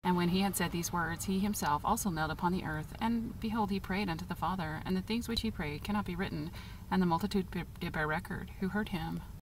And when he had said these words, he himself also knelt upon the earth, and behold, he prayed unto the Father, and the things which he prayed cannot be written, and the multitude did bear record, who heard him.